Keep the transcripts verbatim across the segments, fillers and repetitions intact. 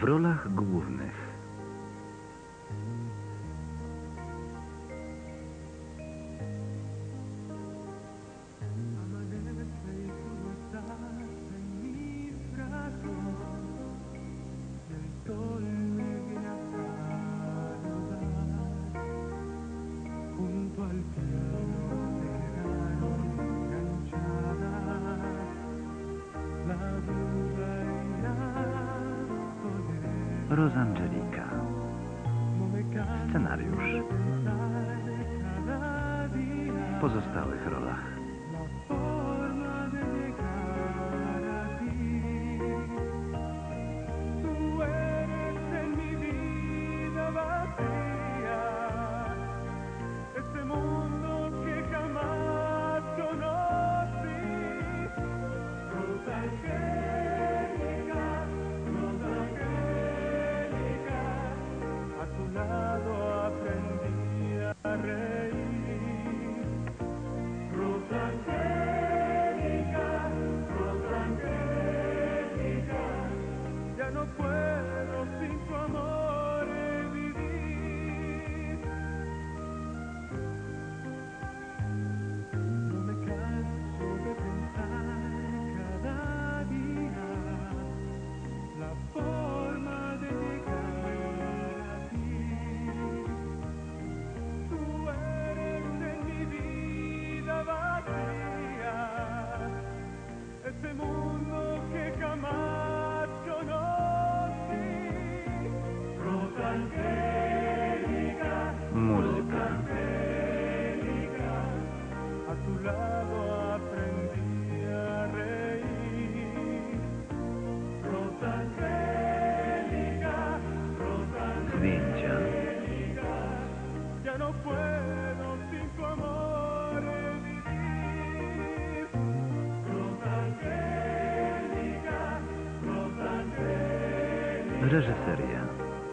W rolach głównych Rosangelika. Scenariusz. W pozostałych rolach muzyka. Zdjęcia. Reżyseria.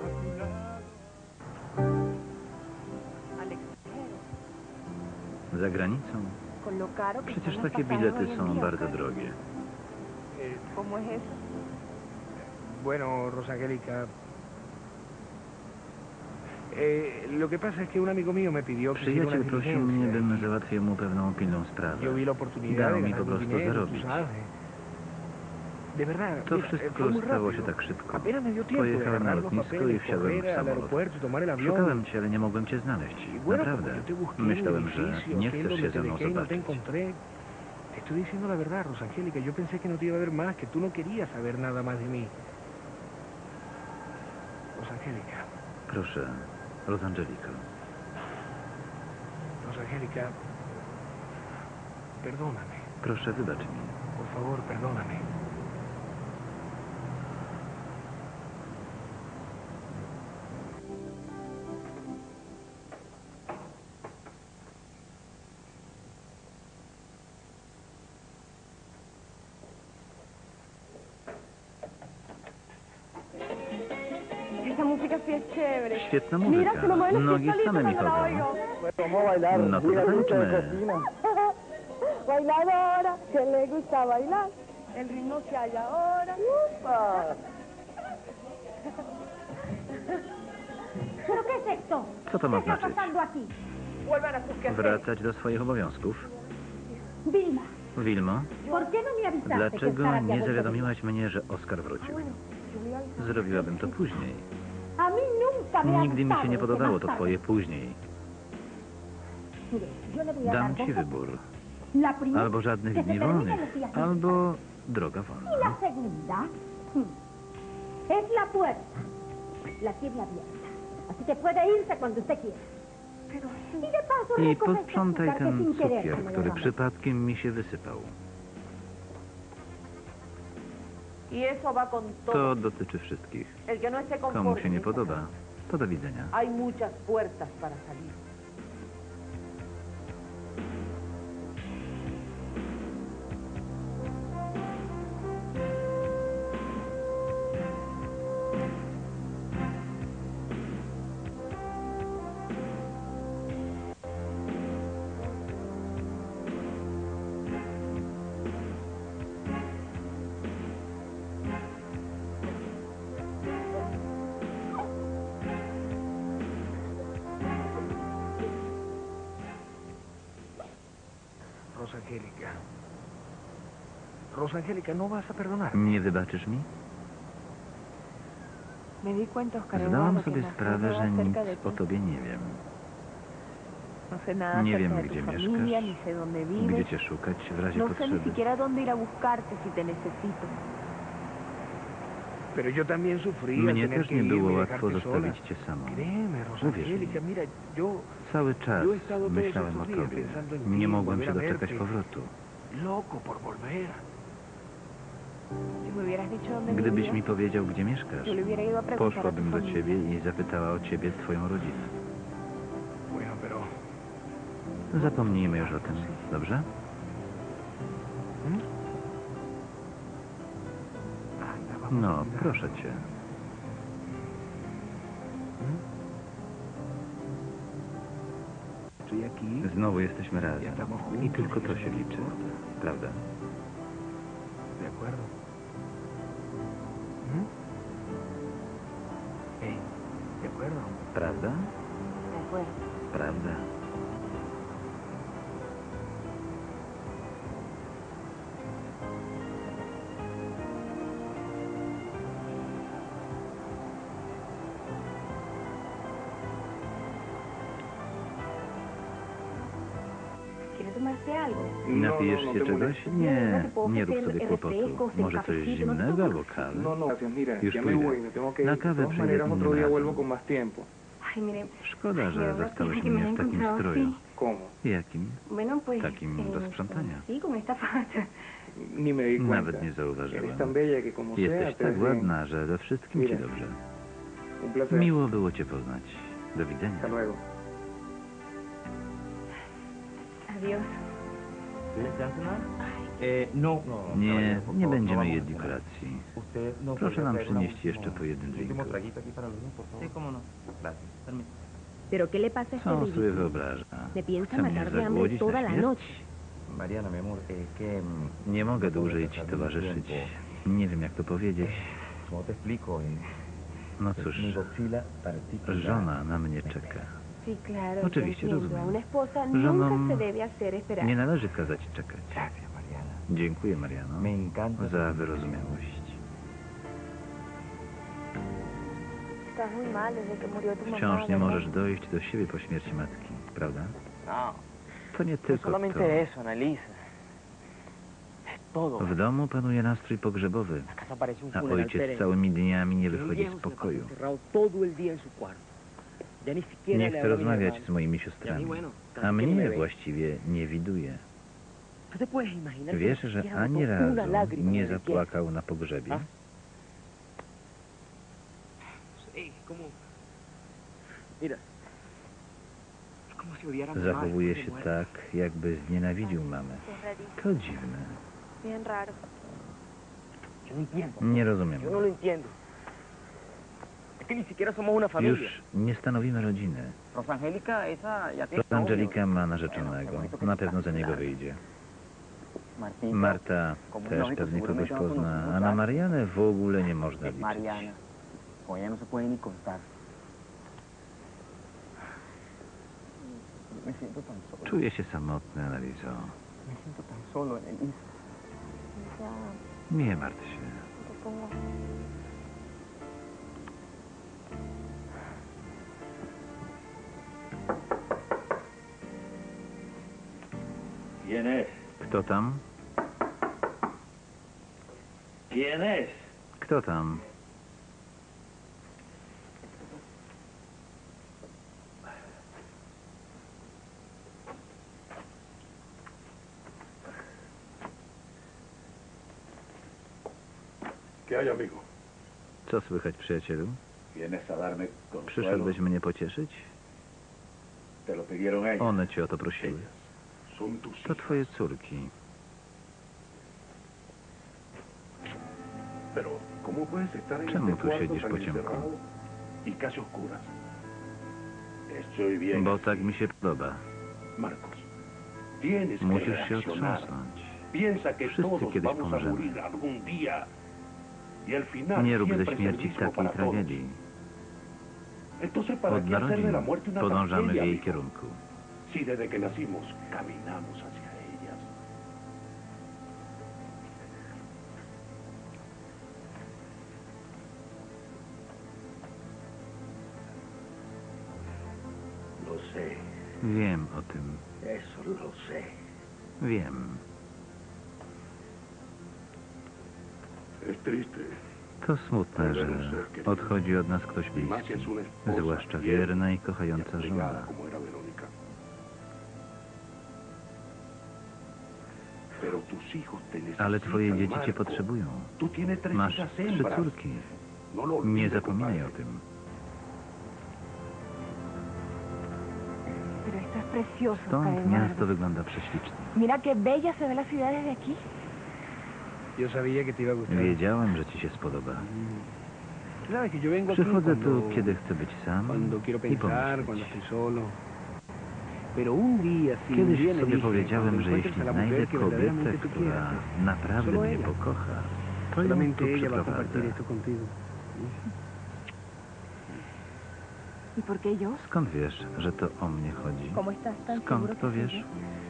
Za granicą? Przecież takie bilety są bardzo drogie. Bueno, Rosangélica, eh, lo que pasa es que un amigo mío me pidió que hiciera una Przyjaciel prosił mnie, diligencia bym y załatwił mu pewną pilną sprawę. yo vi la oportunidad Dał de mi po ganar prostu dinero, tú zarobić. sabes. De verdad, To mira, eh, wszystko fue muy stało się rápido. tak szybko. Apenas me dio tiempo de Pojechałem na agarrar los lotnisko i papeles, wsiadłem w correr al samolot. aeropuerto y tomar el avión. Szukałem cię, ale nie mogłem cię znaleźć. Y bueno, como Naprawdę. yo te busqué en el Myślałem, że edificio, nie que es chcesz donde się te ze mną dejé y no te zobaczyć. encontré. Te estoy diciendo la verdad, Rosangélica. Yo pensé que no te iba a ver más, que tú no querías saber nada más de mí. Rosangélica. Proszę, Rosangelika. Rosangélica, perdóname. Proszę, wybacz mi. Por favor, perdóname. Esa música sí es chévere. Świetna Mira, muzyka. se lo mueven los Nogi pies same mi solitos cuando la chodzą. oigo. No to zatańczmy. Bailadora, que le gusta bailar. El ritmo que hay ahora. ¡Upa! ¿Pero qué es esto? Co to ma ¿Qué está znaczyć? pasando aquí? Vuelvan a sus quehaceres. Wracać do swoich obowiązków? Vilma, Wilmo, ¿por qué no me avisaste que dlaczego Oscar había nie vuelto? zawiadomiłaś mnie, że Oskar wrócił? Zrobiłabym to później. A mí nunca me ha Nigdy mi się gustado nie ese podobało más to tarde. twoje później. Mire, yo le voy a Dam dar ci dos wybór. opciones. La primera, Albo żadnych que se dni terminen wolnych, los días albo droga Y wolna. la segunda hmm, es la puerta. La tiene abierta. Así que puede irse cuando usted quiera. Y de paso I recoge este posprzątaj azúcar que ten sin querer cukier, se me który derramó. przypadkiem mi się wysypał. Y eso va con To todo. dotyczy wszystkich. El que no esté Komu conforme. się nie podoba, to do widzenia. Hay muchas puertas para salir. Rosangélica. Rosangélica, ¿no vas a perdonar? Nie wybaczysz mi? Me di cuenta, Oscar Zdałam Eduardo, sobie que no sé sprawę, nada że nic acerca de o ti. tobie nie wiem. No sé nada Nie acerca wiem, de gdzie tu familia, ni mieszkasz, sé dónde gdzie vives. cię szukać w razie No sé ni potrzeby. siquiera dónde ir a buscarte si te necesito. Pero yo también sufrí al Mnie tener też que nie irme było y łatwo dejarte sola. zostawić cię samą. Créeme, Uwierz Rosangélica, mi. mira, yo, Cały czas yo he estado todos myślałem o estos días tobie. pensando en ti, Nie en mogłem volver się a doczekać verte. powrotu. Loco por volver. Si me hubieras dicho dónde Gdybyś vivías, mi powiedział, gdzie mieszkasz, yo le hubiera ido a preguntar a tu poszłabym do familia. ciebie i zapytała o ciebie twoją rodzinę. Bueno, pero... Zapomnijmy już o tym, dobrze? ¿Mm? Anda, vamos a No, olvidar. proszę cię. ¿Mm? Estoy aquí. Znowu jesteśmy razem. I tylko to się liczy. Prawda? De acuerdo. ¿Mm? Hey, de acuerdo. Prawda? De acuerdo. Prawda. ¿Quieres tomarte algo? Napijesz się czegoś? Nie, nie rób sobie refrescos, kłopotu. el Może coś cafecito, no te zimnego preocupes. albo kawę? No, no, gracias. Mira, Już ya me pójdę. voy, me tengo que ir. Na De kawę todas przyjdę maneras, innym otro día razem. vuelvo con más tiempo. Ay, mire, Szkoda, me że da zastałeś lástima que me mnie haya w takim encontrado stroju. así. ¿Cómo? Jakim? Bueno, pues... Takim do sprzątania. Sí, con esta facha. Ni me di cuenta. Nawet nie Eres zauważyłem. tan bella que como sea, Jesteś te tak ves bien. ładna, że we wszystkim ci Mira. dobrze. Un placer. Miło było cię poznać. Do widzenia. Hasta luego. Adiós. no, Nie, nie będziemy jedli kolacji. Usted no Proszę nam podría traer una przynieść jeszcze po jednym último drinku. traguito aquí para los niños, por favor. Sí, cómo no. Gracias. Permiso. ¿Pero qué le pasa a este Co on sobie ridículo? wyobraża? Me piensa Chce mnie matar de hambre zagłodzić toda na la śmierć? noche. Mariana, mi amor, eh, que... mm, Nie mogę dłużej ci towarzyszyć. Nie wiem, jak to powiedzieć. ¿Cómo te explico? Eh, No cóż, mi godzilla particular. żona na mnie czeka. Sí, claro. Oczywiście, yo entiendo. rozumiem. A una esposa Żonom nunca se debe hacer esperar. Nie należy kazać czekać. Gracias, Mariana. Dziękuję, Mariano, Me encanta. za wyrozumiałość. Estás muy mal desde que murió tu mamá. Wciąż nie ¿verdad? możesz dojść do siebie po śmierci matki, prawda? No, To nie no tylko solamente to. eso, Annalisa. Es todo. W domu panuje nastrój pogrzebowy, La casa parece un a funeral ojciec perenne. całymi dniami nie El wychodzi viejo z se la pasa pokoju. encerrado todo el día en su cuarto. Ya ni siquiera Nie le chce habla a mi rozmawiać hermano. z moimi Y a mí, siostrami, bueno, a casi que ni me mnie ve. właściwie nie widuje. ¿Tú te puedes imaginar que Wiesz, ni że siquiera ani botó una razu lágrima nie en el entierro? zapłakał na pogrzebie? ¿Ah? Sí, como... Mira, es como si odiara a mi mamá Zachowuje después de się muerta. tak, jakby znienawidził mamę. Es rarísimo. To dziwne. Bien raro. Yo no entiendo. Nie rozumiem. Yo no lo entiendo. Es que ni siquiera somos una familia. Już nie stanowimy rodziny. Rosangélica, esa ya tiene Angelika ma narzeczonego. Na pewno za niego wyjdzie. Martita, Marta como też lógico, pewnie kogoś seguramente va a pozna, conocer a na muchachos. Marianę w ogóle nie można Es liczyć. Mariana. Con ella no se puede ni contar. Me siento tan solo. Czuję się samotny, Analizo. Me siento tan solo, Annalisa. Ya, Nie martw się. te pongo. ¿Quién es? Kto tam? ¿Quién es? Kto tam? ¿Qué hay, amigo? Co słychać, przyjacielu? ¿Vienes a darme consuelo? Przyszedłeś mnie pocieszyć? Te lo pidieron ellos. One cię o to prosiły. Son tus To hijas. twoje córki. Pero, ¿cómo puedes estar en Czemu este tu cuarto siedzisz tan po ciemku? encerrado y casi oscuras? Estoy bien. Bo tak mi się podoba. Marcos, tienes que Musisz się reaccionar. otrząsnąć. Piensa que Wszyscy todos kiedyś vamos a pomrzemy. morir algún día. Y al final Nie rób ze siempre es el śmierci mismo takiej para todos. tragedii. Entonces, ¿para Od qué hacer de narodzin la muerte una podążamy w tragedia, jej amigo? kierunku. Si desde que nacimos caminamos hacia ellas. Wiem o tym. Eso lo sé. Wiem. Es triste. To smutne, że odchodzi od nas ktoś bliski, zwłaszcza wierna i kochająca żona. Como era Verónica. Pero tus hijos te necesitan, Ale twoje dzieci cię Marco. potrzebują. Tú tienes tres Masz hijas trzy hembras. córki. No lo Nie olvides, zapominaj o compadre. tym. Pero esto es precioso, Stąd Eduardo. miasto wygląda prześlicznie. Mira qué bella se ve la ciudad desde aquí. Yo sabía que te iba a gustar. Wiedziałem, że ci się spodoba. Sabes que yo vengo aquí Przychodzę cuando, tu, kiedy chcę być sam cuando quiero i pensar, cuando pomyśleć. estoy solo. Pero un día, si un Kiedyś día me sobie dije, powiedziałem, cuando że encuentres jeśli a la znajdę mujer que kobietę, verdaderamente tú która quieras, naprawdę solo mnie ella. pokocha, to ją tu solamente ella va a przyprowadzę. compartir esto contigo. ¿Y por qué yo? Skąd wiesz, że to o mnie chodzi? ¿Cómo estás tan Skąd seguro to que wiesz? soy yo?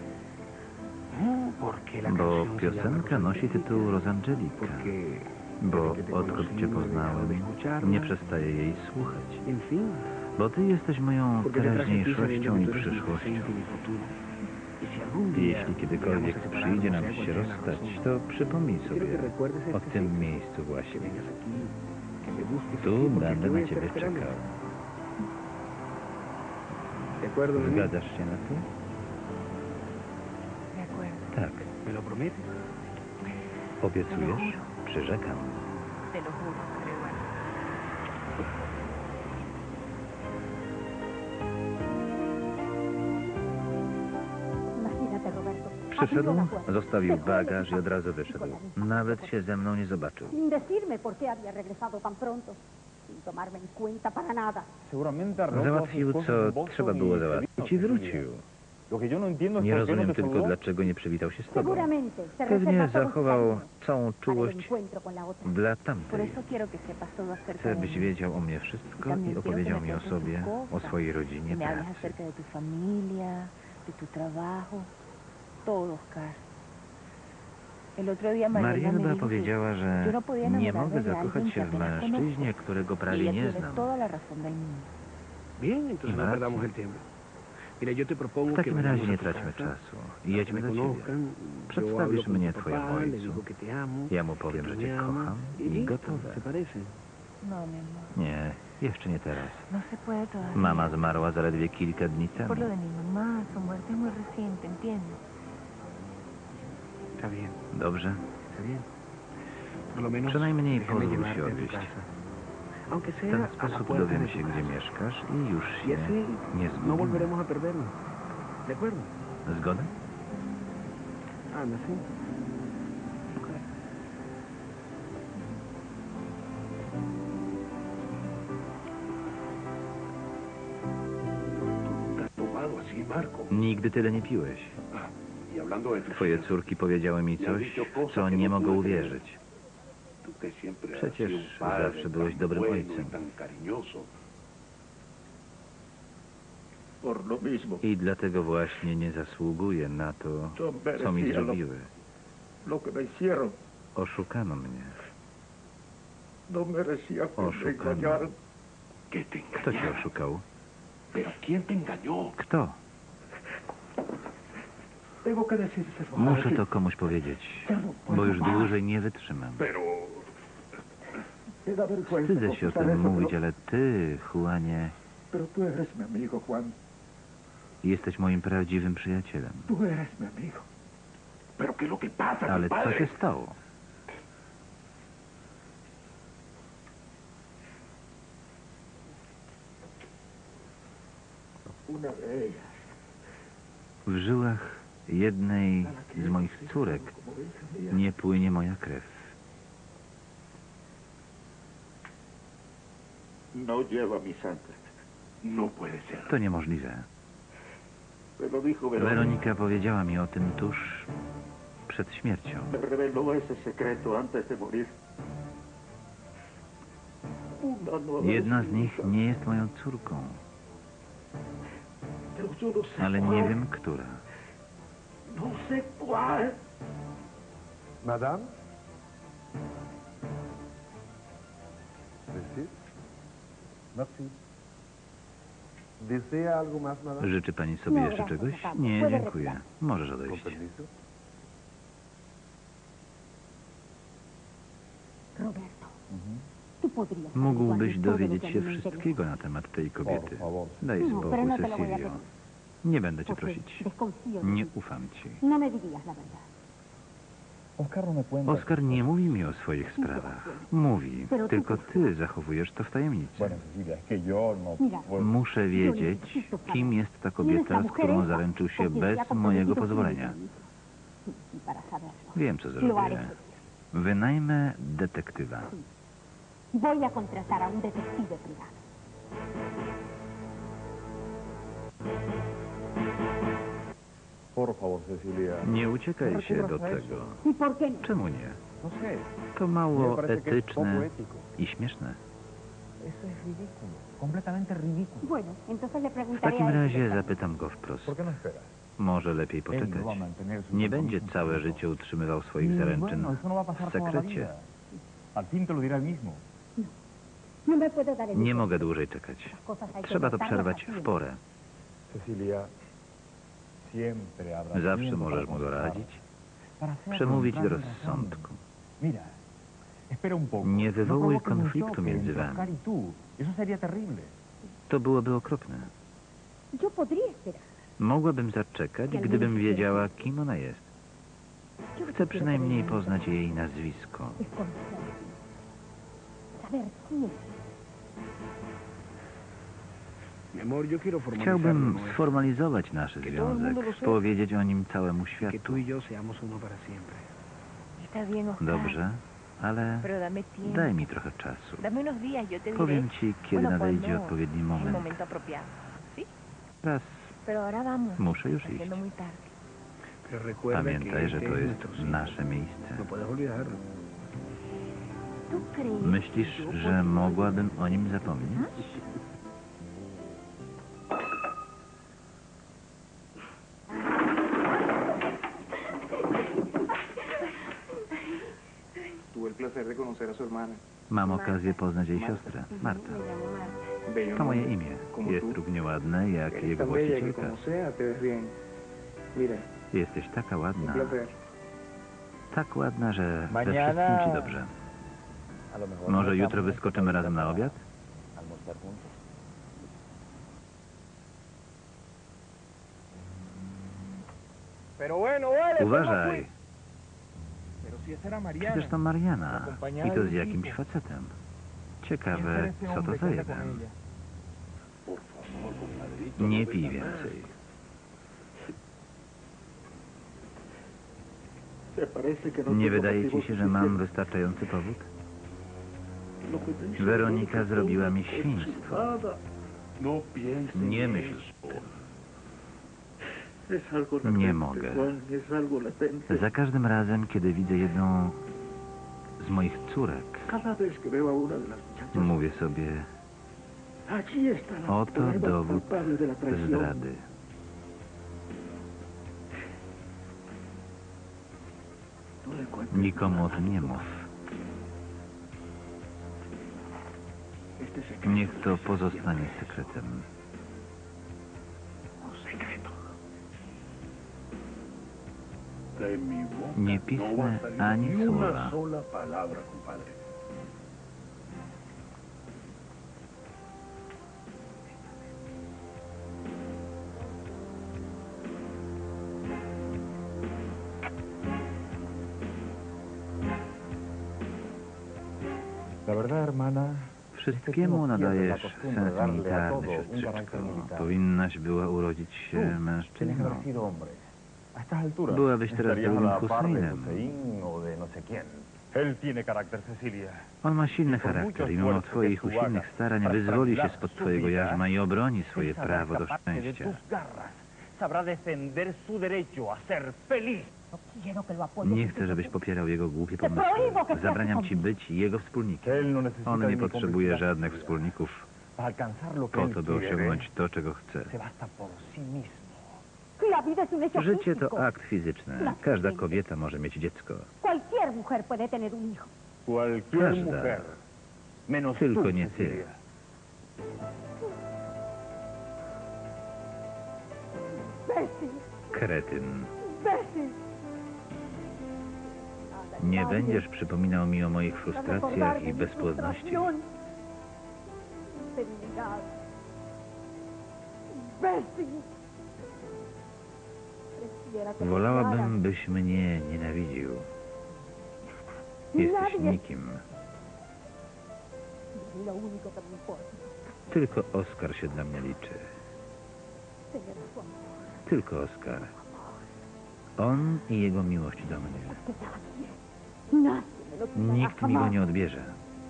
Porque la Bo canción se llama piosenka nosi tytuł Rosangelika. Porque Bo desde que te odkąd conocí cię no he dejado de poznałem, escucharla. nie przestaję jej słuchać. En fin, Bo ty jesteś moją porque te traje a ti sabiendo teraźniejszością que i tú eres mi przyszłością. presente y mi futuro. Y si algún día Jeśli llegamos kiedykolwiek a separarnos, przyjdzie nam sea się cual sea la rozstać, razón, to przypomnij quiero sobie que recuerdes o este tym sitio, miejscu que właśnie. vengas aquí, que me busques Tu aquí, porque będę aquí voy a na estar ciebie esperando. czekał. ¿De acuerdo, Mimi? Zgadzasz się na to? De acuerdo. Tak. ¿Me lo prometes? Obiecujesz? Przyrzekam. Te lo juro, Padre Eduardo. Imagínate, Roberto. Przyszedł, abrió la puerta. zostawił Dejó el bagaż i od razu wyszedł. Nawet się ze mną nie zobaczył. Sin decirme por qué había regresado tan pronto. Sin tomarme en cuenta para nada. Załatwił, co trzeba było załatwić i wrócił. Nie rozumiem tylko, dlaczego nie przywitał się z tobą. Seguramente se Pewnie reserva todo su zachował cariño całą para el czułość encuentro con la otra. dla Por tamtej. eso quiero que sepas todo acerca Chcę, de byś mí. wiedział o mnie wszystko i opowiedział mi o sobie, o swojej rodzinie, Que me hables pracy. acerca de tu familia, de tu trabajo, todo, Oscar. El otro día Marielba me Marielba dijo que powiedziała, że yo no podía nie enamorarme mogę de zakochać alguien się que w apenas mężczyźnie, conozco. któego Y prawie ella nie tiene znam. toda la razón del mundo. Bien, entonces no Marta. perdamos el tiempo. Mira, yo te propongo W que takim vayamos razie nie a tu traćmy casa, czasu. para que Jedźmy me do ciebie. conozcan. Yo Przedstawisz hablo con mnie tu twojemu papá, le ojcu. digo que te amo, Ja mu que powiem, tú że me cię amas, kocham y i listo, gotowe. ¿te parece? No, mi amor. Nie, jeszcze nie teraz. No se puede todavía. Mama zmarła zaledwie kilka dni temu. Por lo de mi mamá, su muerte es muy reciente, ¿entiendes? Está bien, Dobrze? está bien. Por lo menos Przynajmniej déjame pozwól llevarte się a tu odwieźć. casa. Aunque W sea ten a la sposób puerta dowiem de się, tu gdzie casa. mieszkasz i już Y się así nie no zgubimy. volveremos a perdernos. ¿De acuerdo? Zgoda? Anda, sí. Nunca has tomado así, Marco. Nigdy tyle nie piłeś. Ah, y hablando de tus Twoje hijas, córki powiedziały mi coś, w co nie mogę uwierzyć. tú que siempre has Przecież sido un padre zawsze byłeś tan dobrym bueno ojcem. y tan cariñoso. Por lo mismo, I dlatego właśnie nie zasługuję na to, co mi zrobiły. lo que me hicieron, Oszukano mnie. no merecía que me Oszukano. engañaran. ¿Qué te Kto cię engañaron? oszukał? ¿Pero quién te engañó? Kto? Tengo que decírselo a Muszę alguien. to komuś powiedzieć, Ya no puedo bo już más. dłużej nie wytrzymam. Pero... Me da vergüenza Wstydzę się o confesar tym eso, mówić, pero, ale ty, Juanie, pero tú eres mi amigo, Juan. jesteś moim prawdziwym przyjacielem. Tú eres mi amigo. Pero ¿qué es lo que pasa, Ale co compadre? się stało? Una de ellas, W żyłach jednej z moich córek como hija mía, nie płynie moja krew. no lleva mi sangre. No puede ser. To niemożliwe. Me lo dijo Verónica. Weronika powiedziała mi o tym tuż przed śmiercią. Me reveló ese secreto antes de morir. Una no Jedna es z mi nich hija, nie jest moją córką, pero yo no sé ale cuál. nie wiem, która. No sé cuál. Madame? Merci. Merci. ¿Desea algo más, madame? Życzy pani sobie No, jeszcze gracias, czegoś? papá. Nie, Puede dziękuję. retirar. Możesz Con odejść. permiso. Roberto, tú podrías Mógłbyś averiguarme todo lo dowiedzieć que a się mí me interesa. wszystkiego na temat tej kobiety. Por favor. Daj No, pero no spokój, te lo voy a Cecilio. pedir. Nie będę cię Porque prosić. desconfío de Nie ti. ufam ci. No me dirías la verdad. Oscar no me cuenta. Oskar nie mówi mi o swoich sprawach. Mówi, tylko ty zachowujesz to w tajemnicy. Bueno, Cecilia, es que yo no Mira, puedo. Muszę wiedzieć, kim jest ta kobieta, z którą zaręczył się bez mojego pozwolenia. Y para saberlo, Wiem, co lo haré zrobię. feliz. Wynajmę detektywa. Voy a contratar a un detective privado. Por favor, Cecilia. Nie uciekaj się do tego. ¿Y por qué no? Czemu nie? No sé. To Me mało parece que es poco etyczne ético. i śmieszne. Eso es ridículo. Completamente ridículo. Bueno, entonces le W preguntaré takim a él. razie zapytam go wprost. ¿Por qué no esperas? Może lepiej Él poczekać. no va a mantener su Nie będzie compromiso całe contigo. życie utrzymywał swoich Y zaręczyn bueno, eso no va a w pasar toda la sekrecie. vida. Al fin te lo dirá él mismo. No me puedo dar el Nie lujo. mogę dłużej czekać. Las cosas hay que Trzeba to tratarlas przerwać así. w porę. Cecilia, siempre habrá Zawsze tiempo możesz para mu conversar. doradzić, Para hacerlo przemówić do entrar en rozsądku. razón. Mira, espera un poco. Nie No wywołuj provoques un konfliktu choque między entre wami. Oscar y tú. Eso sería terrible. To byłoby okropne. Yo podría esperar. Mogłabym zaczekać, gdybym wiedziała, kim ona jest. Yo Chcę quisiera przynajmniej saber poznać jej nazwisko. es conocerla. Saber quién es. Mi amor, yo quiero formalizar Chciałbym lo nuestro. sformalizować nasz Que todo el mundo lo związek, sepa. powiedzieć o nim całemu Que tú światu. y yo seamos uno para siempre. Está bien, Oscar. Dobrze, ale Pero dame tiempo. daj mi trochę czasu. Dame unos días, yo te diré. Powiem ci, kiedy bueno, nadejdzie cuando odpowiedni es el moment. momento apropiado. ¿Sí? Teraz Pero ahora vamos. muszę już Está iść. siendo muy tarde. Pero recuerda Pamiętaj, que że este to es jest nuestro sitio. nasze miejsce. No puedes olvidarlo. ¿Tú crees? Myślisz, że mogłabym o nim zapomnieć? Tuve el placer de conocer a su hermana. Mam okazję poznać jej siostrę, Marta. Me llamo Marta. Bello To moje nombre. imię. Como Jest tú. równie ładne jak Eres jego tan bella que właścicielka. como sea te ves bien. Mira, Jesteś taka un ładna. placer. Tak ładna, że we Mañana- wszystkim ci dobrze. A lo mejor Może no jutro estamos wyskoczymy razem na obiad? almorzar juntos. Pero bueno, vale. Uważaj, Pero si esa era Mariana. przecież to Mariana. I to z jakimś facetem. Ciekawe, co to za jeden. Por favor, compadrito. Nie no pij beba más. więcej. ¿Te parece que no Nie tengo wydaje ci motivos się, że mam suficientes? wystarczający powód? Lo que te hizo Weronika Verónica zrobiła fue mi una świństwo. cochizada. No pienses Nie en myśl eso. o tym. Es algo Nie latente, mogę. Juan, es algo latente. Za każdym razem, kiedy widzę jedną z moich córek, Cada vez que veo a una de las muchachas, mówię sobie, allí está la oto prueba dowód culpable de la traición. zdrady. No le cuentes Nikomu o nada, tym nie Nicolás. mów. Este secreto Niech to debe ser pozostanie siempre sekretem. un secreto. De mi boca Nie no va pisnę a salir ani ni słowa. una sola palabra, compadre. La verdad, hermana, Wszystkiemu nadajesz sentymentalny, siostrzyczko. Powinnaś była urodzić się tienes que mężczyzną. haber sido hombre. A estas alturas, Byłabyś teraz estarías a drugim la par de Husseinem. Hussein o de no sé quién. Él tiene carácter, Cecilia. On ma silny charakter i mimo twoich usilnych starań wyzwoli się spod twojego jarzma i obroni swoje prawo do szczęścia. Sabrá defender su derecho a ser feliz. No quiero que lo apoyes. Nie en chcę, tus żebyś popierał jego głupie Te prohíbo pomysły. que seas Zabraniam su ci być jego wspólnikiem. Él no necesita On de nie mi potrzebuje complicidad, żadnych Cecilia. wspólników Para alcanzar lo que po él to, by quiere, osiągnąć to, czego chce. se basta por sí mismo. La vida es un hecho Życie físico. to akt fizyczny. Każda kobieta może mieć dziecko. Cualquier mujer puede tener un hijo. Cualquier Każda. mujer, menos Tylko tú, nie ty. Cecilia. Kretyn. Imbécil. Nie będziesz przypominał mi o moich frustracjach i bezpłodności. Integridad. Imbécil. Prefiera que te Wolałabym, byś mnie nienawidził. Jesteś nikim. Y lo único que me importa Tylko Oskar się dla mnie liczy. es tener su amor. Tylko Oskar. On i jego miłość do mnie. Que nadie, nadie me lo quitará Nikt mi go jamás. nie odbierze.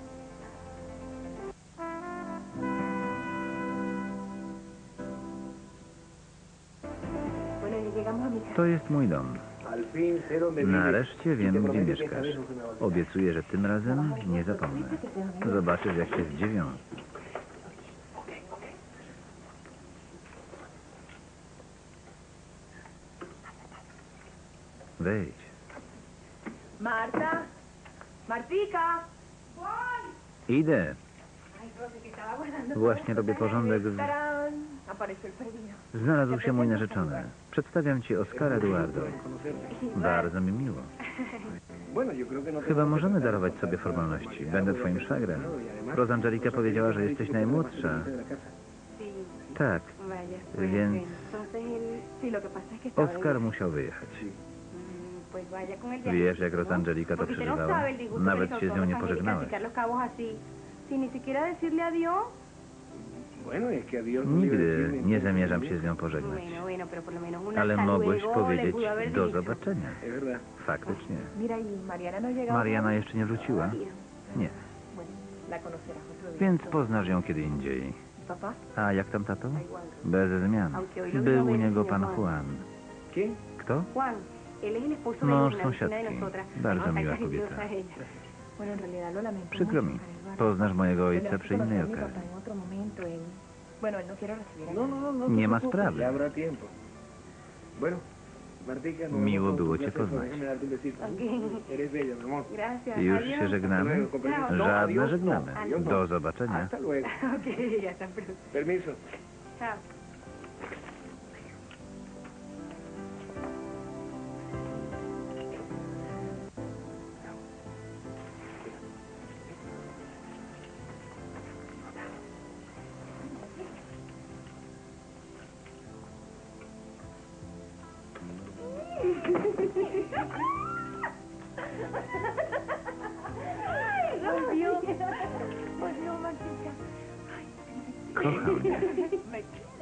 Bueno, ya llegamos a mi casa. To jest mój dom. Al fin sé dónde vives. Nareszcie Y te wiem, gdzie prometo que esta mieszkasz. vez no se me va a olvidar. Obiecuję, że tym razem nie zapomnę. Zobaczysz, jak się zdziwią. Wejdź. Marta, Martica. Idę. Ay, Rosy, que estaba guardando. Właśnie robię porządek w... Tarán. Apareció el perdido. Znalazł się mój narzeczony. Przedstawiam ci Oskara Eduardo. Bardzo mi miło. Bueno, yo creo que no te Chyba możemy darować sobie formalności. Będę twoim szwagrem. Rosangelika powiedziała, że jesteś najmłodsza. de la casa. Sí, Tak, vaya. więc Entonces, él, sí, lo que pasa es que estaba Oskar musiał wyjechać. Mm, Pues vaya con el Wiesz, jak Rosangelika to Porque usted no przeżywała? sabe el disgusto que Nawet le się z causó nią nie Rosa Angélica pożegnałeś. picar los cabos así, sin ni siquiera decirle adiós. Bueno, es que adiós no iba a Nigdy decirme nie entonces zamierzam adiós. się z nią pożegnać. Bueno, bueno, pero por lo menos una Ale hasta mogłeś luego le powiedzieć pudo haber do dicho. zobaczenia. Es verdad. Faktycznie. Mira, y Mariana no ha llegado. Mariana jeszcze nie wróciła? Nie. Bueno, la conocerás otro día. Więc poznasz ją kiedy indziej. Papá, A jak tam tato? da igual. Bez zmian. Był u niego pan Juan. ¿Quién? Kto? Juan, él es el esposo de Mąż una vecina de sąsiadki. nosotras. Bardzo Tan miła cariñosa kobieta. ella. Bueno, en realidad lo lamento Przykro mucho, mi. Eduardo. Poznasz mojego Yo le ojca hace przy innej conocer a mi okazji. papá en otro momento, él... Bueno, él no quiere recibir a No, no, no. no te Nie ma preocupes, sprawy. Ya habrá tiempo. Bueno, Martica, nos Miło vemos było pronto. cię Placer, poznać. déjame darte un besito. Ok. Eres bella, mi amor. Gracias. Już Adiós. się żegnamy? Luego, con permiso. No, Żadne adiós, żegnamy. no, adiós, no. Do zobaczenia. Hasta luego. Ok, ya está pronto. Permiso. Chao. Ay, volvió. Volvió, Martica. Kocham cię. Me quiere.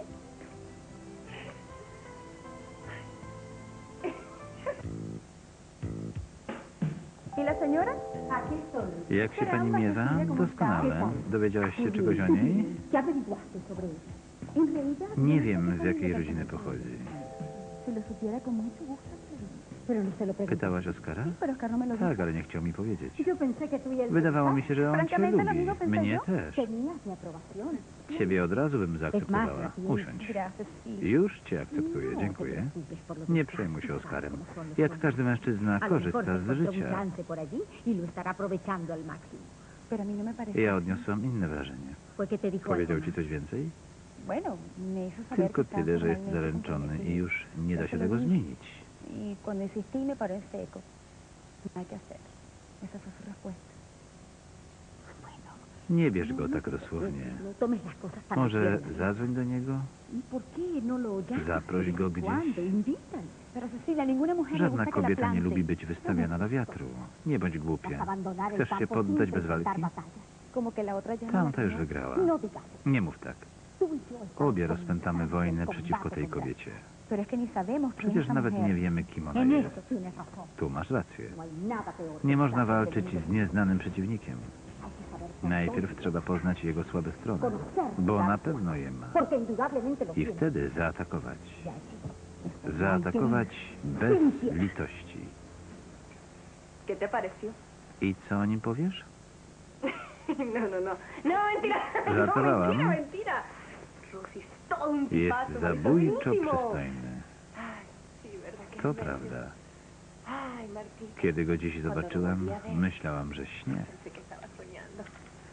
¿Y la señora? Aquí estoy. Jak się pani miewa? Doskonale. Dowiedziałaś się czegoś o niej? ¿Qué averiguaste sobre ella? En realidad... Nie wiem, z jakiej rodziny pochodzi. Si lo supiera con mucho gusto, pero no se lo pregunté. Pytałaś Oskara? Pero Oscar no me lo dijo. Tak, ale nie chciał mi powiedzieć. Yo pensé que tú y él... Wydawało mi się, że on cię Francamente, lo lubi. mismo pensé Mnie yo. też. Tenías mi aprobación. Ciebie od razu bym Es más, zaakceptowała. Rafael, Usiądź. gracias, sí. Już cię akceptuję, No dziękuję. te preocupes por los Nie desastres, przejmuj się sabes Oskarem. cómo son los Jak hombres. każdy mężczyzna A lo mejor korzysta se z encontró un życia. chance por allí y lo estará aprovechando al máximo. Pero a mí no me parece. Ja odniosłam inne wrażenie. Fue que te dijo Powiedział algo ci coś więcej? Bueno, me hizo saber Tylko que estaba tyle, że jest formalmente zaręczony i comprometido. już nie da Yo się se lo tego dije. zmienić. Y cuando insistí me paró en seco. No hay que hacer. Esa fue su respuesta. Bueno, Nie bierz go tak dosłownie. no tomes las cosas tan Może a pie. zadzwoń do niego? ¿Y por qué no lo llamas? Zaproś go gdzieś. ¿Cuándo? Invítan. Pero Cecilia, ninguna mujer le Żadna gusta que la kobieta nie planten. lubi być wystawiana na wiatru. Nie bądź głupia. Vas a abandonar el Chcesz się campo poddać sin bez enfrentar walki? batallas. Como que la otra ya no Tamta la już tiene. wygrała. No digas eso. Nie mów tak. Tú y yo estamos Obie rozpętamy comenzando wojnę el przeciwko combate tej contra- kobiecie. Pero es que ni sabemos quién es Przecież esa nawet mujer. nie wiemy, kim ona En jest. eso tienes razón. Tu masz rację. No hay nada peor Nie que można estar walczyć enemigo. z nieznanym przeciwnikiem. Hay que saber por Najpierw dónde. trzeba poznać jego słabe strony, bo na pewno je ma. Porque indudablemente lo I tiene. wtedy zaatakować. Ya, chico. Zaatakować bez litości. ¿Qué te pareció? I co o nim powiesz? No, no, no. No, mentira. Żartowałam. No, mentira, mentira. Rosy es todo un Jest tipazo, zabójczo buenísimo. przystojny. Ay, sí, verdad que To es prawda. Ay, Martín. Kiedy go dziś zobaczyłam, myślałam, że śnie. Pensé que estaba soñando. La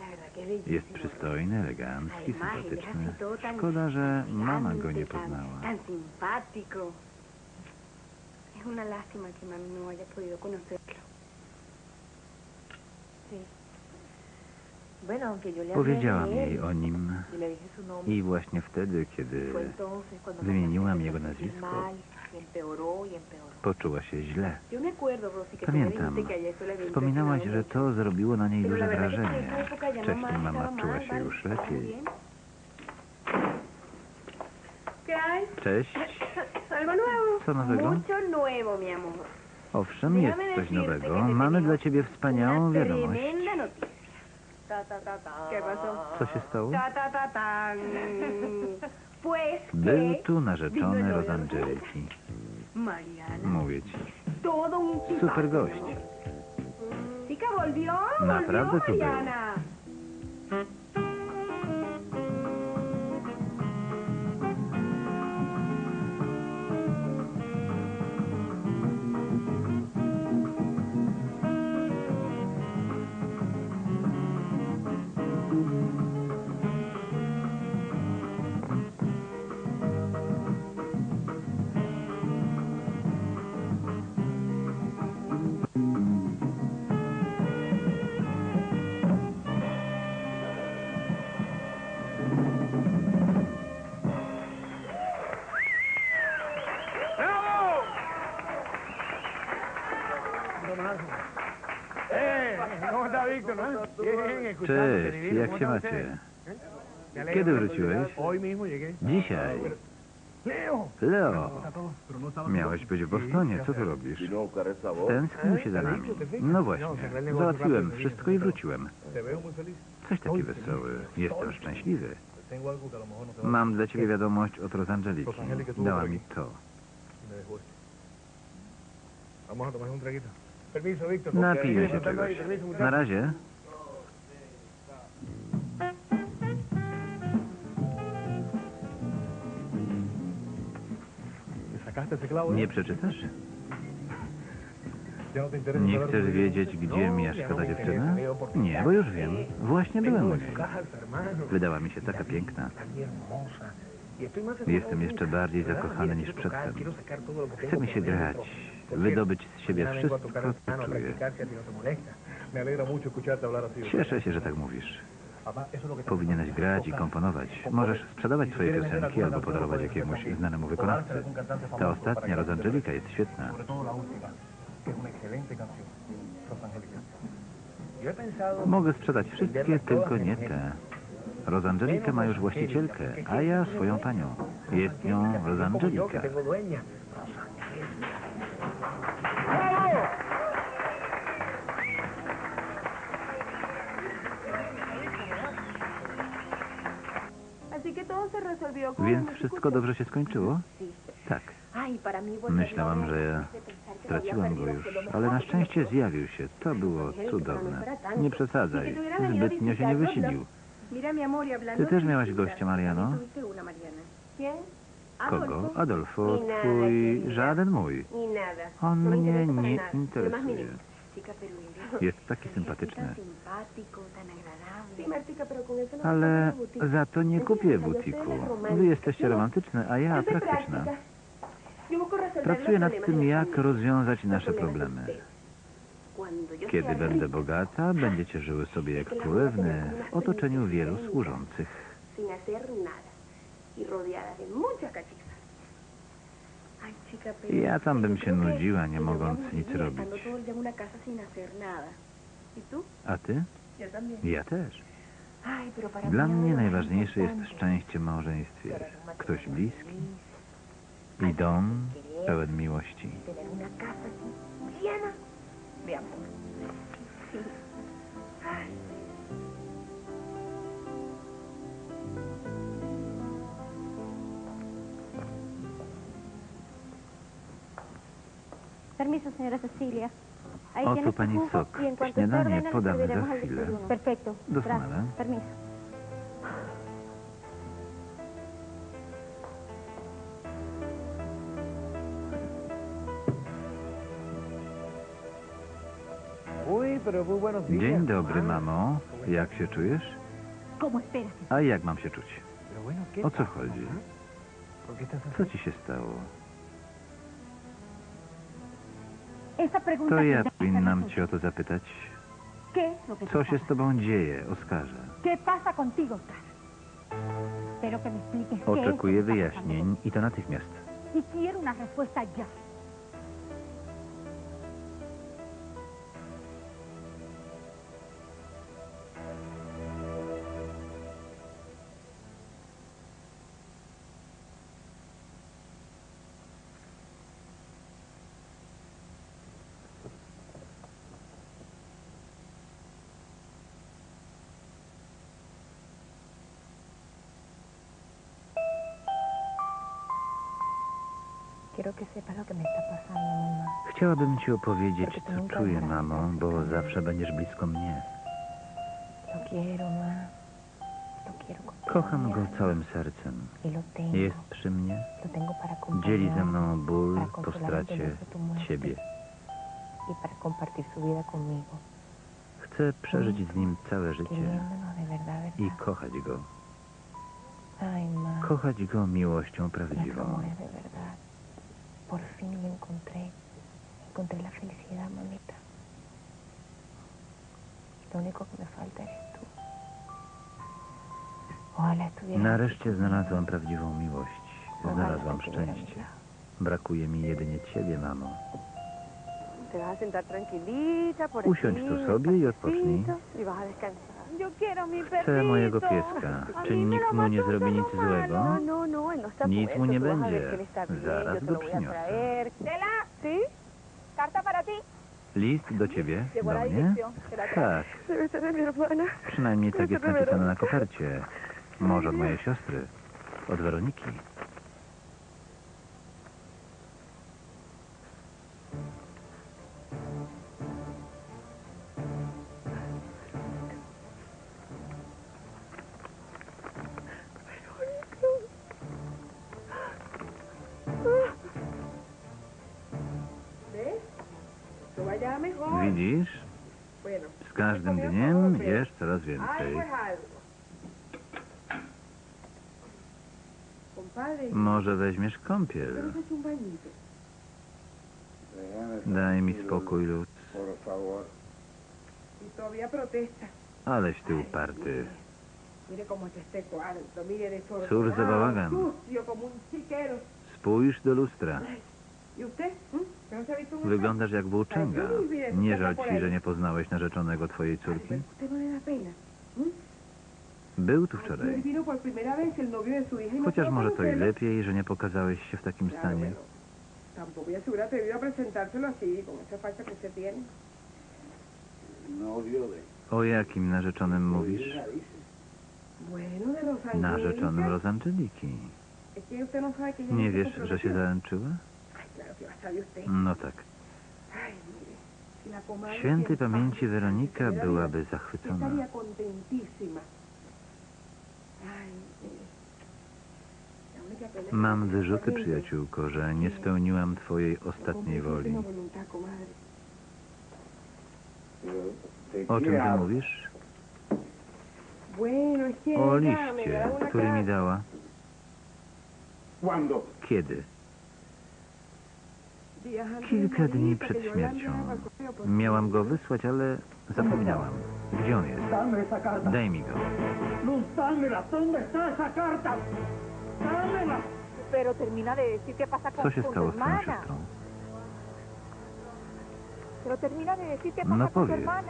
Jest przystojny, elegancki, sympatyczny. Szkoda, że mama go nie poznała. Tan simpático. Es una lástima que mami no haya podido conocerlo. Sí. Bueno, aunque yo le hablé Powiedziałam de jej él o nim y le dije su nombre. i właśnie wtedy, kiedy Fue entonces cuando wymieniłam me jego sentí nazwisko, mal, y empeoró y empeoró. poczuła się źle. Yo me acuerdo, Rosy, que tú me Pamiętam, dijiste que a ella eso le había wspominałaś, impresionado że to zrobiło na niej mucho. Pero duże la verdad es que en wrażenie. esa época ya Wcześniej mamá mama estaba czuła mal, się ¿vale? już ¿Estaba lepiej. bien? ¿Qué hay? Cześć. ¿Algo nuevo? Co nowego? Mucho nuevo, mi amor. Owszem, jest coś nowego. Mamy dla ciebie wspaniałą Una wiadomość. tremenda noticia. Ta, ta, ta, ta. ¿Qué pasó? Co się stało? Ta, ta, ta, tan. Pues Był que tu vino narzeczony el novio Rosangeliki. Mariana. Mówię ci. Todo un Super tipazo. gość. Chica, volvió, Naprawdę volvió tu był. Mariana. Eh, ¿cómo está Víctor, no? Bien, escuchando Cześć, televisión, jak ¿cómo się está macie? usted? Me alegro Kiedy que wróciłeś? Hoy mismo llegué. Dzisiaj. Leo. Leo, Está todo, pero no estaba- miałeś być w Bostonie. Co tu robisz? ¿Y no buscar esa voz? Tęsknił się za nami. No właśnie. Załatwiłem wszystko i wróciłem. Te veo muy feliz. Coś taki wesoły. Jestem szczęśliwy. Tengo algo que a lo mejor no te va a Mam dla ciebie wiadomość od Rosangeliki. Dała mi to. me dejó esto. Vamos a tomar un traguito. Permiso, Víctor. Napijmy się Ok, czegoś. permiso, muchachos. Na razie. ¿Sacaste ese clavo? Nie przeczytasz? ¿Ya no te interesa Nie saber chcesz dónde wiedzieć, vive? gdzie No, mieszka ya no ta me dziewczyna? interesa, Leo, porque Nie, bo już wiem. Właśnie byłem vengo u de niej. su casa, hermano. Wydała mi się taka piękna. Está bien hermosa. Y estoy más Jestem jeszcze enamorado bardziej de ella, zakochany ¿verdad? niż Quiero tocar, przedtem. quiero sacar todo lo que Chce tengo mi się por dentro. grać, Por wydobyć z cierto, siebie mañana vengo a wszystko, tocar el piano, co a czuję. practicar, si a ti no te molesta. Me alegra mucho escucharte hablar así. Cieszę się, że tak mówisz. Papá, eso es lo que te Powinieneś hace grać i tocar. komponować. Możesz sprzedawać swoje piosenki albo podarować jakiemuś znanemu wykonawcy. Ta ostatnia, Rosangelika, jest świetna. Sobre todo la última, que es una excelente canción. Rosangélica. Yo he pensado... Mogę sprzedać wszystkie, tylko nie te. Rosangelika ma już właścicielkę, a ja swoją panią. Jest nią Yo que Rosangelika. tengo dueña. Así que todo se resolvió con Więc un wszystko dobrze się skończyło? Sí. Tak. Ay, para mí volver Myślałam, novia że me hace pensar que lo había straciłam go perdido już, fue lo mejor ale na que me szczęście pasó. zjawił się. To było cudowne. Nie przesadzaj. Y que te hubieran ido a Zbytnio się nie visitarlo, wysilił. ¿no? Mira, mi amor, y hablando Ty też de miałaś visitas, gościa, Mariano? también tuviste una, Mariana. ¿Quién? Kogo? Adolfo, Ni nada, twój, querida. żaden mój. Ni nada. On No me mnie interesa para nie nada. Lo más interesuje. mínimo. Chica, pero eres- Jest taki eres sympatyczny. tan simpático, tan agradable. Sí, Martica, pero con eso no Ale me compro boutique. za to nie kupię butiku. Wy jesteście romantyczne, a ja Es de praktyczna. práctica. Yo busco resolver Pracuję los nad problemas tym, de la jak familia. rozwiązać Los nasze problemas de problemy. ustedes. Cuando yo Kiedy sea będę rica, bogata, będziecie żyły sobie jak królewny w otoczeniu wielu służących. sin hacer nada y rodeada de muchas cachizas. Ay, chica, pero Ja tam bym yo się creo que nudziła, nie nos mogąc vamos nic vivir robić. estando todo el día en una casa sin hacer nada. ¿Y tú? A ty? Yo también. Ja też. Ay, pero para Dla mí ahora mnie lo más najważniejsze jest importante szczęście w małżeństwie. Ktoś bliski i dom pełen miłości. tener una casa así llena de amor. Sí. Ay. Permiso, señora Cecilia. Ahí Oto tiene su pani jugo sok. y en cuanto esté Śniadanie ordena, le podamy za serviremos al chwilę. desayuno. Perfecto. Doskonale. Gracias. Permiso. Uy, pero muy buenos días. Dzień dobry, Ah, mamo. ¿cómo Jak się czujesz? ¿Cómo esperas? A jak mam się czuć? Pero bueno, ¿qué O co pasa? chodzi? ¿Por qué estás Co así? ci się stało? Esa pregunta To que ja te hacen powinnam nosotros. cię o to zapytać. ¿Qué es lo que te Co się pasa? z tobą dzieje, Oskarze? ¿Qué pasa contigo, Oscar? Espero que me expliques qué es lo que Oczekuję está wyjaśnień i to natychmiast. pasando. Y quiero una respuesta ya. Quiero que sepas lo que me está pasando, mamá. Chciałabym ci opowiedzieć, co czuję, mamo, bo zawsze będziesz blisko mnie. Lo quiero, ma. Lo quiero con toda Kocham mi go alma. całym sercem. Y lo tengo. Jest przy mnie, Lo tengo para dzieli ze acompañarme, mną ból para po consolar el stracie dolor de tu muerte ciebie. y para compartir su vida conmigo. Chcę przeżyć z nim całe życie Queriéndonos de verdad, i verdad. kochać go. Ay, ma. Kochać go miłością Nuestro prawdziwą. amor es de verdad. Por fin lo encontré. Encontré la felicidad, mamita. Lo único que me falta eres tú. Ojalá estuvieras Nareszcie aquí znalazłam conmigo. prawdziwą miłość. Ojalá Znalazłam estuviera a mi szczęście. lado. Brakuje mi jedynie ciebie, mamo. Te vas a sentar tranquilita por Usiądź aquí, tu sobie i odpocznij. despacito, y vas a descansar. Yo quiero mi perrito. Chcę mojego pieska. A Czy mí me nikt lo mu nie mató zrobi nic otro humano. złego? No, no, no, él no está Nic puesto, mu nie tú vas a ver będzie. que él está bien, Zaraz yo te go lo voy a przyniosę. traer. Stella, ¿Sí? carta para ti. List do ciebie? Llegó Do la mnie? dirección. Te la traigo. Tak. Debe ser de mi hermana. Przynajmniej tak jest napisane na kopercie. Może od mojej siostry. Od Weroniki. ¿Ves? Esto va ya mejor. Widzisz? Bueno, Z każdym dniem jesz coraz więcej. algo es algo. Compadre, Może weźmiesz kąpiel? ¿no has hecho un bañito? Daj mi spokój, Luz. Y todavía protesta. Aleś ty uparty. Mire cómo está este cuarto, mire desordenado, Cóż za bałagan. sucio como un chiquero. Spójrz do lustra. ¿Y usted? ¿Mm? ¿Que no se ha visto un Wyglądasz jak włóczęga. Nie żal ci, że nie poznałeś narzeczonego twojej espejo? córki? Ay, ¿usted no le da pena? ¿Mm? Był tu Ayer wczoraj. vino por primera vez el novio de su hija y no Chociaż pudo może to i conocerlo. lepiej, że nie pokazałeś się w takim Claro, stanie. bueno, tampoco ella se hubiera atrevido a presentárselo así, con esa falta que usted tiene. O jakim narzeczonym mówisz? Bueno, de los Angélica. Narzeczonym Rosangeliki. Es que usted no sabe que ella Nie no se wiesz, że się comprometió. zaręczyła? Ay, claro que va a saber usted. No tak. Ay, mire, si la comadre Świętej bien pamięci fácil, Weronika si estuviera byłaby viva, zachwycona. estaría contentísima. Ay, mire. La única pena es que Mam no se wyrzuty, acuerde przyjaciółko, że nie spełniłam twojej de ostatniej cumplir woli. su voluntad, comadre. O czym ty mówisz? Bueno, es que O ella me liście, da una który mi carta. dała. ¿Cuándo? Kiedy? Días antes de Kilka morir, dni para przed que yo la śmiercią. enviara al correo, por Miałam go wysłać, ale zapomniałam. Gdzie on jest? Dame esa carta. Daj mi go. Luz, dámela. ¿Dónde está esa carta? Dámela. Pero termina de decir qué pasa con, Co się con tu stało z twoją hermana. siostrą? Pero termina de decir qué pasa No con tu powiedz. hermana.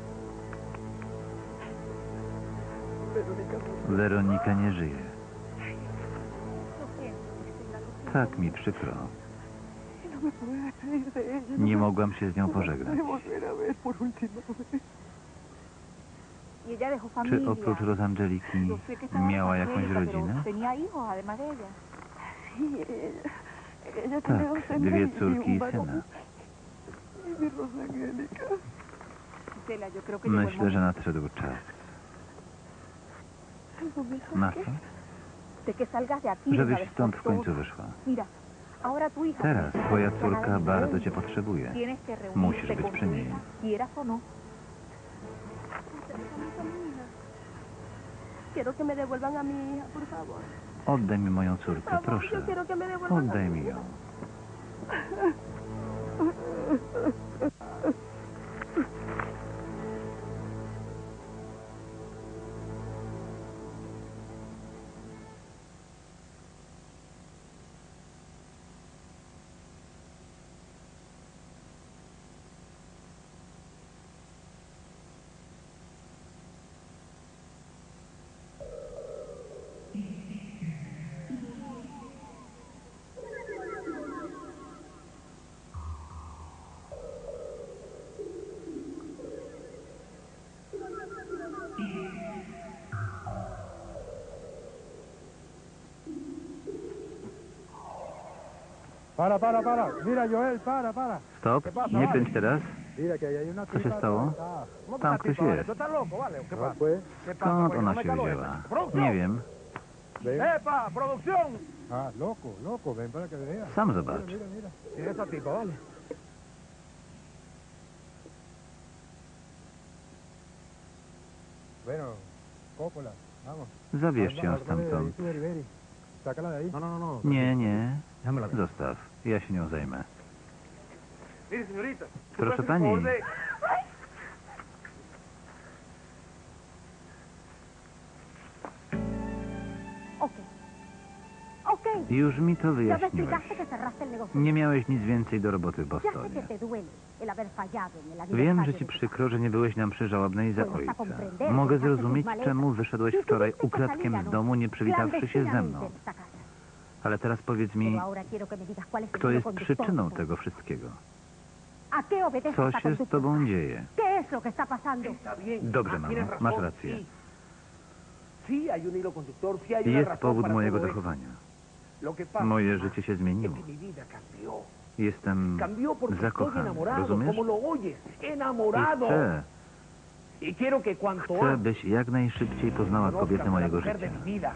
Weronika nie żyje. Lo siento, Cristina, lo siento. Tak mi przykro. No me pude despedir de ella. Nie mogłam się z nią No pożegnać. me volver a ver por última vez. Y ella dejó Czy familia. oprócz Rosangeliki Yo sé que estaba miała en jakąś América, pero rodzinę? tenía hijos además de ella. Sí, ella. Ella tiene dos Tak, dwie hembras y córki un i varón. syna. Y mi Rosangélica. Gisela, yo creo que llegó el Myślę, że momento nadszedł czas. No me Na saques. co? de que salgas de aquí. de una Żebyś vez stąd por w końcu todas. wyszła. Mira, ahora tu hija. Teraz tiene que twoja estar ganada córka en bardzo mundo. cię potrzebuje. Tienes que reunirte Musisz być con przy tu niej. hija, quieras o no. Quiero que me devuelvan a mi hija, por favor. Oddaj mi moją córkę, Por favor, proszę. yo quiero que me devuelvan a Oddaj mi mi ją. Para, para, para. Mira, Joel, para, para. Stop, nie kręć teraz. Mira, que ahí hay una Co się tipa stało? atragantada. Tam ktoś jest. ¿Tú estás loco, vale? ¿Qué pasa? Pues, Skąd ona się wzięła? Nie wiem. ven. ¡Epa, producción! Ah, loco, loco, ven para que veas. Sam zobacz. Mira, mira. Mira esa tipa, vale. Bueno, Coppola, vamos. Zabierzcie ją Anda, anda, stamtąd. Beri, Beri. Sácala de ahí. No, no, no. Nie, nie. Zostaw. Ja się nią zajmę. Mire, señorita. Proszę pani. Ok. Ok. Już mi to Ya me wyjaśniłeś. explicaste que cerraste el negocio. Nie miałeś nic więcej do roboty w Ya sé que Bostonie. te duele el haber fallado en el Wiem, aniversario że ci de tu przykro, że nie byłeś nam przy żałobnej za ojca. Mogę zrozumieć, czemu wyszedłeś wczoraj ukradkiem z domu, nie przywitawszy się ze mną. Ale teraz powiedz mi, kto jest przyczyną tego wszystkiego? ¿A qué obedece Co esta się z conducta? tobą dzieje? ¿Qué es lo que está pasando? Dobrze, mamo, masz rację. Sí, hay un hilo conductor, sí hay una Jest razón powód para mojego todo esto. zachowania. Lo que pasa Moje życie się es zmieniło. que mi vida cambió. Jestem Cambió porque estoy zakochany, enamorado, rozumiesz? como lo oyes, I enamorado. chcę, Y quiero que cuanto chcę, antes byś jak najszybciej poznała kobietę conozcas a la mojego mujer de życia. mi vida.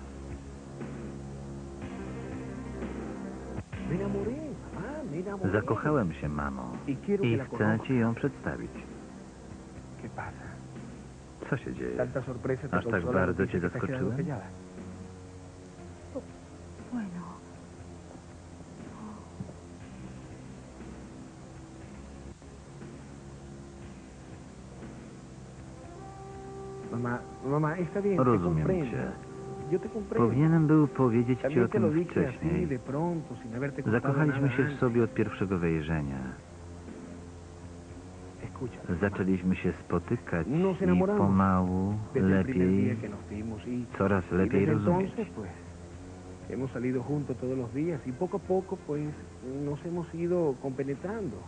Me enamoré, mamá, me enamoré. Zakochałem się, mamo, Y quiero que i la chcę conozcas. ci ją przedstawić. ¿Qué pasa? Co się dzieje? Tanta sorpresa te Aż tak causó la bardzo noticia cię que te has quedado zaskoczyłem? callada. Bueno, Mamá, mamá, está bien, te Rozumiem comprendo. cię. Yo te comprendo. Powinienem był powiedzieć ci o También te lo tym dije así wcześniej. de pronto, sin haberte contado Zakochaliśmy nada się w antes. sobie od pierwszego wejrzenia. Escucha, Zaczęliśmy się spotykać Nos i enamoramos. pomału desde el primer día lepiej, que nos vimos y, coraz y lepiej desde rozumieć. entonces, pues, hemos salido juntos todos los días y poco a poco, pues, nos hemos ido compenetrando.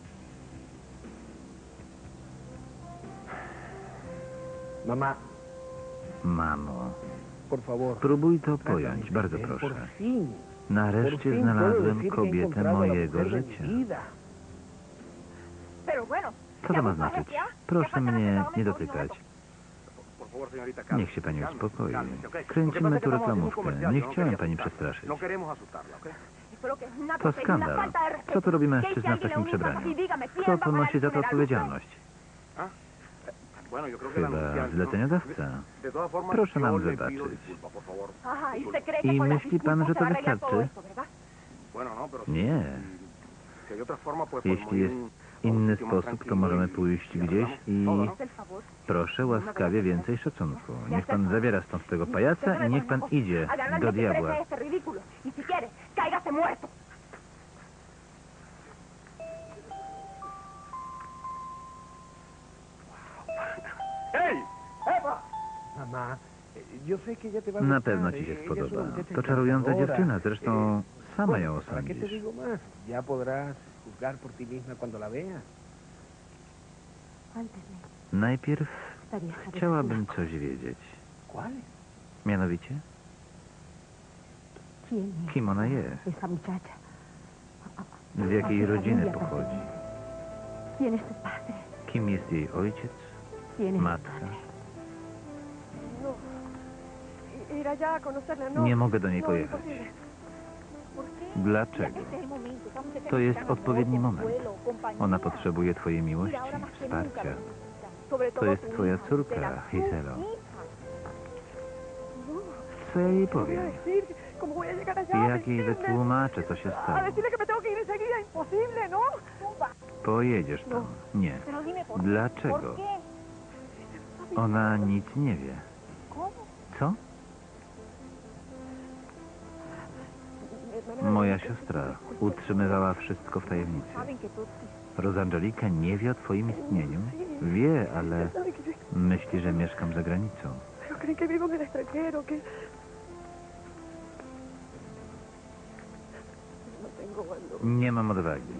Mamá, Mamo, por favor. spróbuj to trata de pojąć, bardzo entender, proszę. Por fin, por Nareszcie fin puedo znalazłem decir que he kobietę encontrado a la mojego mujer de mi życia. vida. Pero bueno, Co to ma znaczyć? Proszę mnie nie dotykać. Niech się pani uspokoi. Kręcimy tu reklamówkę. Nie chciałem pani przestraszyć. To skandal. Co tu robi mężczyzna w takim przebraniu? Kto ponosi za to odpowiedzialność? Chyba zleceniodawca. Proszę nam wybaczyć. I myśli pan, że to wystarczy? Nie. Jeśli jest inny sposób, to możemy pójść gdzieś i... Proszę łaskawie więcej szacunku. Niech pan zabiera stąd tego pajaca i niech pan idzie do diabła. ¡Ey! ¡Epa! Mamá, eh, yo sé que ella te va a Na gustar, pewno ci się eh, ella es spodoba. una muchacha To czarująca encantadora. dziewczyna, zresztą sama ją ¿Para qué te osądzisz. digo más? Ya podrás juzgar por ti misma cuando la veas. antes me Najpierw gustaría saber chciałabym coś wiedzieć. ¿Cuál? Mianowicie, quién es kim ona jest, esa muchacha. z jakiej rodziny pochodzi, ¿Quién es tu padre? kim jest jej ojciec, ¿Quién es tu matka. padre? Ir allá a conocerla, no. Nie mogę do niej No, pojechać. imposible. ¿Por qué? Dlaczego? Este es el momento, estamos To jest necesitando odpowiedni apoyo, moment. consuelo, compañía. Ona potrzebuje twojej Mira, miłości, ahora más que nunca wsparcia. lo necesitamos. To jest twoja córka, Giselo. Co ja jej powiem? Jak jej wytłumaczę, co się stało? Pojedziesz tam. Nie. Dlaczego? Ona nic nie wie. Co? Moja siostra utrzymywała wszystko w tajemnicy. Rosangelika nie wie o twoim istnieniu? Wie, ale myśli, że mieszkam za granicą. Nie mam odwagi.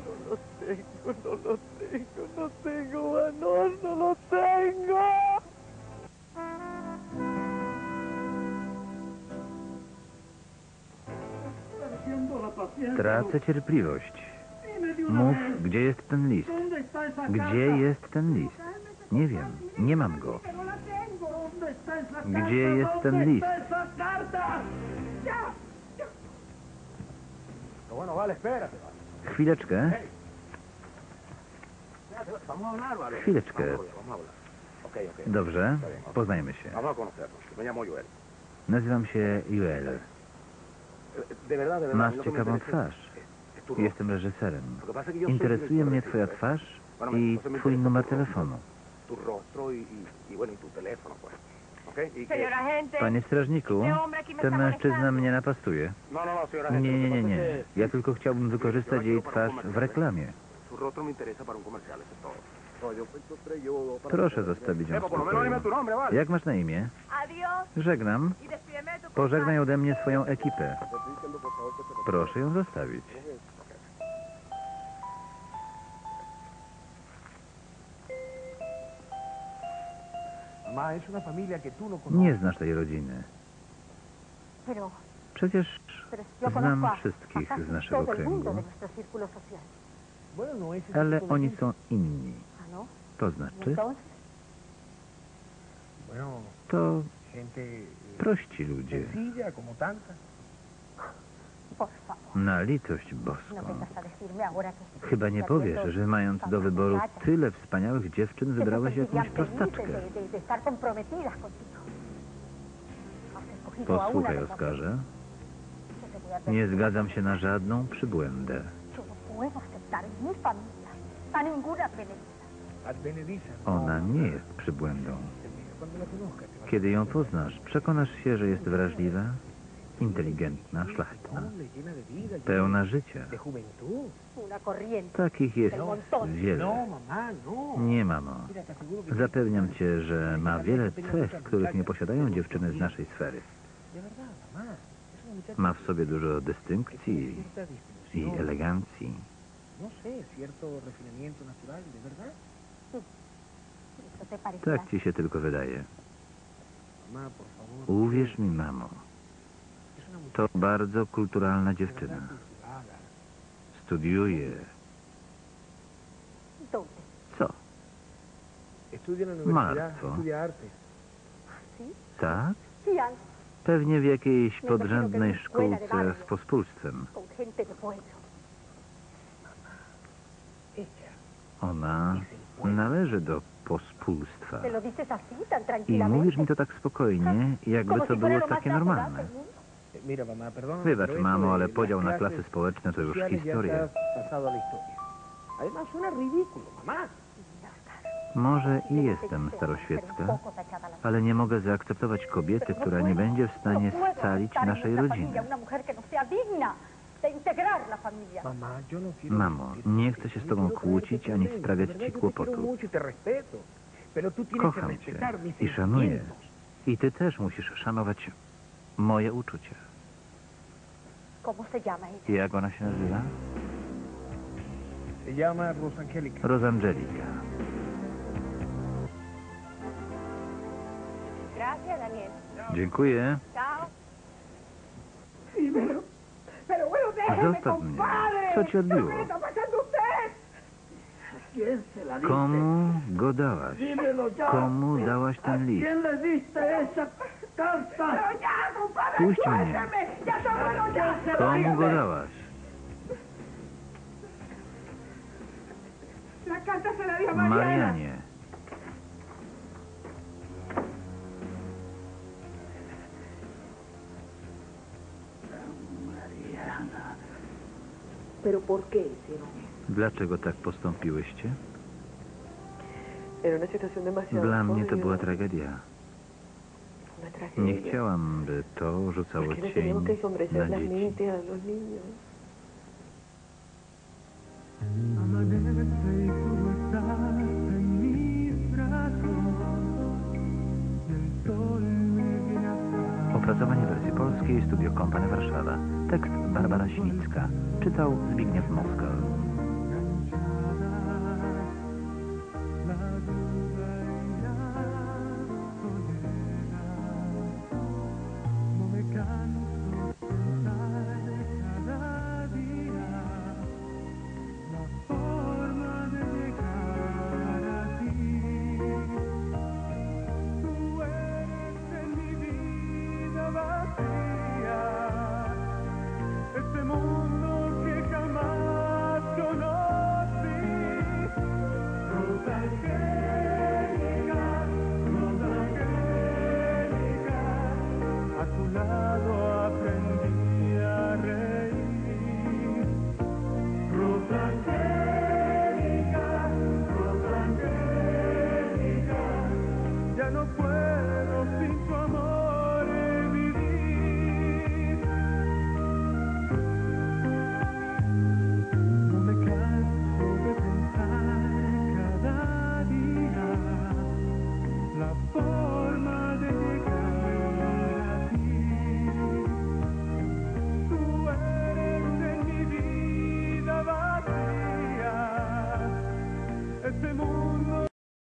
Tracę cierpliwość. Mów, gdzie jest ten list? Gdzie jest ten list? Nie wiem, nie mam go. Gdzie jest ten list? Chwileczkę. Chwileczkę. Dobrze, poznajmy się. Nazywam się Joel. Masz ciekawą twarz. Jestem reżyserem. Interesuje mnie twoja twarz i twój numer telefonu. Panie strażniku, ten mężczyzna mnie napastuje. Nie, nie, nie, nie. Ja tylko chciałbym wykorzystać jej twarz w reklamie. Proszę zostawić ją w spokoju. Jak masz na imię? Żegnam. Pożegnaj ode mnie swoją ekipę. Proszę ją zostawić. Nie znasz tej rodziny. Przecież znam wszystkich z naszego kręgu. Ale oni są inni. To znaczy? To prości ludzie. Na litość boską. Chyba nie powiesz, że mając do wyboru tyle wspaniałych dziewczyn, wybrałeś jakąś prostaczkę. Posłuchaj, Oskarze. Nie zgadzam się na żadną przybłędę. Ona nie jest przybłędą. Kiedy ją poznasz, przekonasz się, że jest wrażliwa, inteligentna, szlachetna, pełna życia. Takich jest wiele. Nie, mamo. Zapewniam cię, że ma wiele cech, których nie posiadają dziewczyny z naszej sfery. Ma w sobie dużo dystynkcji i elegancji. Tak ci się tylko wydaje. Uwierz mi, mamo. To bardzo kulturalna dziewczyna. Studiuje. Co? Malarstwo. Tak? Pewnie w jakiejś podrzędnej szkółce z pospólstwem. Ona należy do pospólstwa. I mówisz mi to tak spokojnie, jakby to było takie normalne. Wybacz, mamo, ale podział na klasy społeczne to już historia. Może i jestem staroświecka, ale nie mogę zaakceptować kobiety, która nie będzie w stanie scalić naszej rodziny. Mamo, nie chcę się z tobą kłócić, ani sprawiać ci kłopotu. Kocham cię i szanuję. I ty też musisz szanować moje uczucia. Jak ona się nazywa? Rosangelika. Dziękuję. Zostaw mnie. Co ci odbiło? Komu go dałaś? Komu dałaś ten list? Puść mnie. Komu go dałaś? Marianie. ¿Pero por qué hicieron eso? Dlaczego tak postąpiłyście? Era una situación demasiado Dla mnie to jodida, była tragedia. una tragedia. Nie chciałam, by to rzucało Porque le cień tenemos que ensombrecer na las dzieci. mentes a los niños. Opracowanie wersji polskiej Studio Kompany Warszawa. Tekst Barbara Świńska. Czytał Zbigniew Moskal. Este mundo que jamás conocí. Rosa Angélica, Rosa Angélica, a tu lado aprendí a reír. Rosa Angélica, Rosa Angélica, ya no puedo.